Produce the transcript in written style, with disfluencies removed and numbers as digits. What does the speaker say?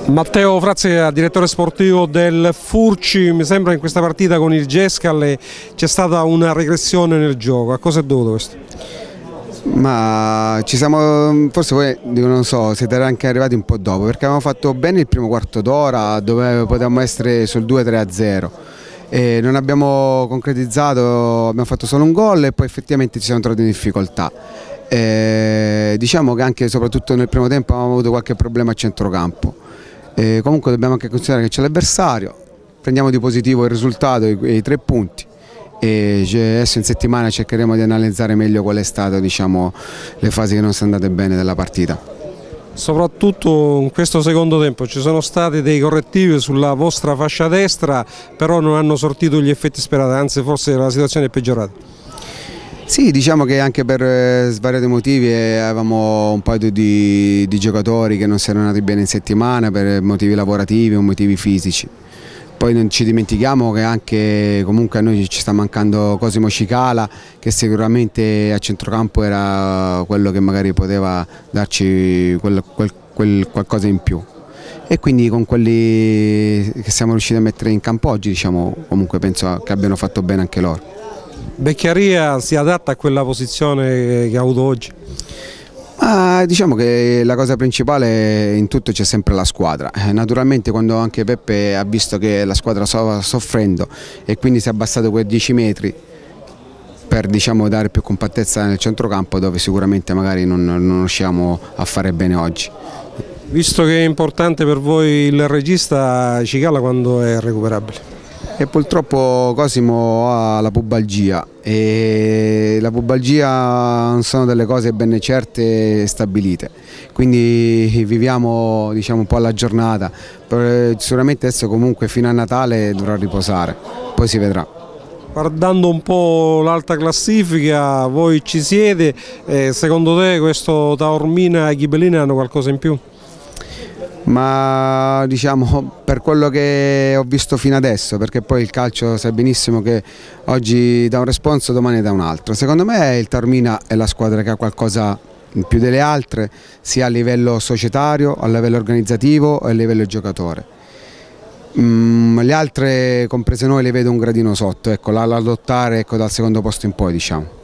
Matteo Frazia, direttore sportivo del Furci, mi sembra in questa partita con il Gescal c'è stata una regressione nel gioco, a cosa è dovuto questo? Ma ci siamo, forse voi non so, siete anche arrivati un po' dopo perché avevamo fatto bene il primo quarto d'ora dove potevamo essere sul 2-3-0 e non abbiamo concretizzato, abbiamo fatto solo un gol e poi effettivamente ci siamo trovati in difficoltà. Diciamo che anche soprattutto nel primo tempo avevamo avuto qualche problema a centrocampo. Comunque dobbiamo anche considerare che c'è l'avversario, prendiamo di positivo il risultato, i 3 punti e adesso in settimana cercheremo di analizzare meglio qual è stato, diciamo, le fasi che non sono andate bene della partita. Soprattutto in questo secondo tempo ci sono stati dei correttivi sulla vostra fascia destra, però non hanno sortito gli effetti sperati, anzi forse la situazione è peggiorata. Sì, diciamo che anche per svariati motivi avevamo un paio di giocatori che non si erano andati bene in settimana per motivi lavorativi o motivi fisici. Poi non ci dimentichiamo che anche comunque a noi ci sta mancando Cosimo Cicala, che sicuramente a centrocampo era quello che magari poteva darci quel qualcosa in più. E quindi con quelli che siamo riusciti a mettere in campo oggi, diciamo, comunque penso che abbiano fatto bene anche loro. Beccaria si adatta a quella posizione che ha avuto oggi? Diciamo che la cosa principale in tutto c'è sempre la squadra. Naturalmente quando anche Peppe ha visto che la squadra stava soffrendo e quindi si è abbassato quei 10 metri per, diciamo, dare più compattezza nel centrocampo, dove sicuramente magari non riusciamo a fare bene oggi. Visto che è importante per voi il regista, Cicala quando è recuperabile? E purtroppo Cosimo ha la pubalgia e la pubalgia non sono delle cose ben certe e stabilite, quindi viviamo, diciamo, un po' alla giornata. Sicuramente adesso comunque fino a Natale dovrà riposare, poi si vedrà. Guardando un po' l'alta classifica, voi ci siete, secondo te questo Taormina e Ghibellina hanno qualcosa in più? Ma diciamo per quello che ho visto fino adesso, perché poi il calcio sai benissimo che oggi dà un responso, domani dà un altro. Secondo me il Taormina è la squadra che ha qualcosa in più delle altre, sia a livello societario, a livello organizzativo e a livello giocatore. Le altre, comprese noi, le vedo un gradino sotto, ecco, da lottare, ecco, dal secondo posto in poi, diciamo.